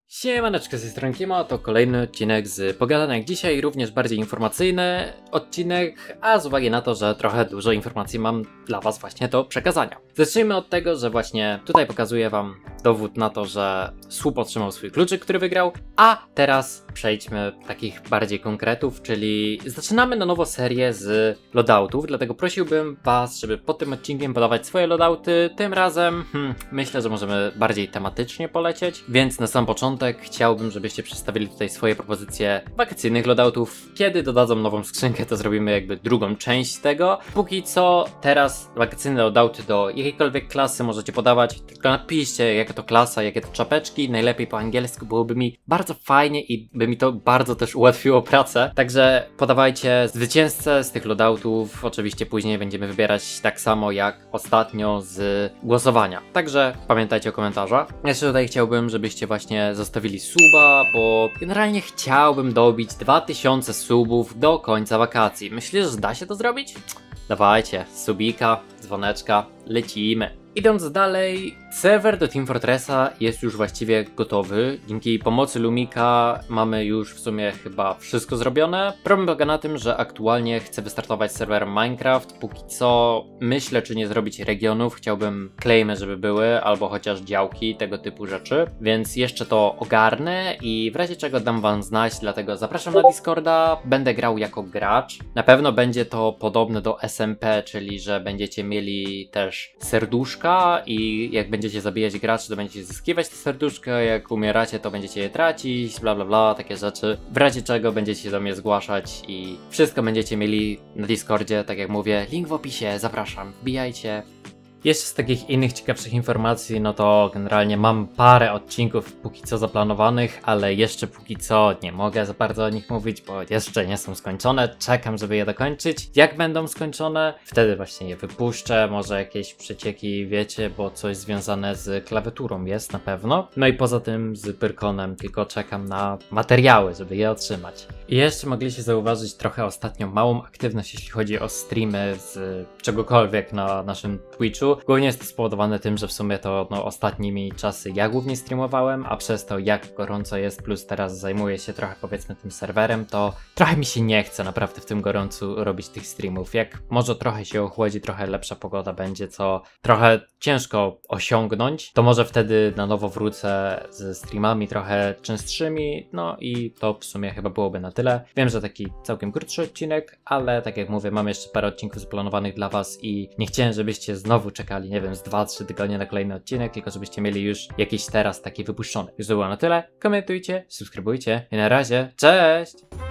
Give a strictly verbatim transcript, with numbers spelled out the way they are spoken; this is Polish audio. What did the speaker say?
Siemaneczko, z tej strony Kimo, to kolejny odcinek z Pogadanek. Dzisiaj również bardziej informacyjny odcinek, a z uwagi na to, że trochę dużo informacji mam dla was właśnie do przekazania. Zacznijmy od tego, że właśnie tutaj pokazuję wam dowód na to, że Słup otrzymał swój kluczyk, który wygrał, a teraz przejdźmy do takich bardziej konkretów, czyli zaczynamy na nowo serię z loadoutów, dlatego prosiłbym was, żeby pod tym odcinkiem podawać swoje loadouty. Tym razem hmm, myślę, że możemy bardziej tematycznie polecieć, więc na sam początek chciałbym, żebyście przedstawili tutaj swoje propozycje wakacyjnych loadoutów. Kiedy dodadzą nową skrzynkę, to zrobimy jakby drugą część tego. Póki co teraz wakacyjne loadouty do jakiejkolwiek klasy możecie podawać, tylko napiszcie jaka to klasa, jakie to czapeczki, najlepiej po angielsku, byłoby mi bardzo fajnie i by mi to bardzo też ułatwiło pracę. Także podawajcie zwycięzcę z tych loadoutów, oczywiście później będziemy wybierać tak samo jak ostatnio z głosowania. Także pamiętajcie o komentarzach. Jeszcze tutaj chciałbym, żebyście właśnie zostawili suba, bo generalnie chciałbym dobić dwa tysiące subów do końca wakacji. Myślisz, że da się to zrobić? Dawajcie, subika, dzwoneczka, lecimy. Idąc dalej, serwer do Team Fortressa jest już właściwie gotowy. Dzięki pomocy Lumika mamy już w sumie chyba wszystko zrobione. Problem polega na tym, że aktualnie chcę wystartować serwer Minecraft. Póki co myślę, czy nie zrobić regionów. Chciałbym claimy, żeby były, albo chociaż działki, tego typu rzeczy. Więc jeszcze to ogarnę i w razie czego dam wam znać, dlatego zapraszam na Discorda. Będę grał jako gracz. Na pewno będzie to podobne do S M P, czyli że będziecie mieli też serduszka i jak będziecie zabijać graczy, to będziecie zyskiwać te serduszka, jak umieracie, to będziecie je tracić, bla bla bla, takie rzeczy. W razie czego będziecie się do mnie zgłaszać i wszystko będziecie mieli na Discordzie, tak jak mówię, link w opisie, zapraszam, wbijajcie. Jeszcze z takich innych ciekawszych informacji, no to generalnie mam parę odcinków póki co zaplanowanych, ale jeszcze póki co nie mogę za bardzo o nich mówić, bo jeszcze nie są skończone, czekam, żeby je dokończyć. Jak będą skończone, wtedy właśnie je wypuszczę, może jakieś przecieki wiecie, bo coś związane z klawiaturą jest na pewno. No i poza tym z Pyrkonem tylko czekam na materiały, żeby je otrzymać. I jeszcze mogliście zauważyć trochę ostatnio małą aktywność, jeśli chodzi o streamy z czegokolwiek na naszym Twitchu. Głównie jest to spowodowane tym, że w sumie to no, ostatnimi czasy ja głównie streamowałem, a przez to jak gorąco jest, plus teraz zajmuję się trochę powiedzmy tym serwerem, to trochę mi się nie chce naprawdę w tym gorącu robić tych streamów. Jak może trochę się ochłodzi, trochę lepsza pogoda będzie, co trochę ciężko osiągnąć, to może wtedy na nowo wrócę ze streamami trochę częstszymi, no i to w sumie chyba byłoby na tyle. Wiem, że taki całkiem krótszy odcinek, ale tak jak mówię, mam jeszcze parę odcinków zaplanowanych dla was i nie chciałem, żebyście znowu czekali, nie wiem, z dwa trzy tygodnie na kolejny odcinek, tylko żebyście mieli już jakiś teraz taki wypuszczony. Już to było na tyle. Komentujcie, subskrybujcie i na razie, cześć!